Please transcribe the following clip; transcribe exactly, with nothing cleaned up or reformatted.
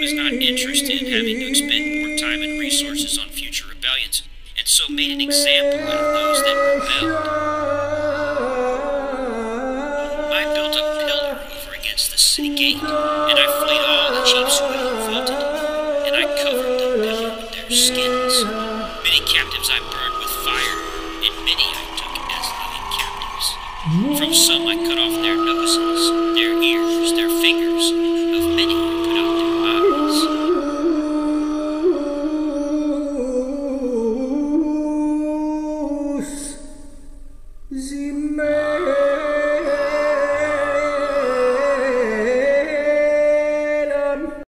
was not interested in having to expend more time and resources on future rebellions, and so made an example out of those that rebelled. I built a pillar over against the city gate, and I flayed all the chiefs who had revolted, and I covered the pillar with their skins. Many captives I burned with fire, and many I took as living captives. From some I cut off their noses,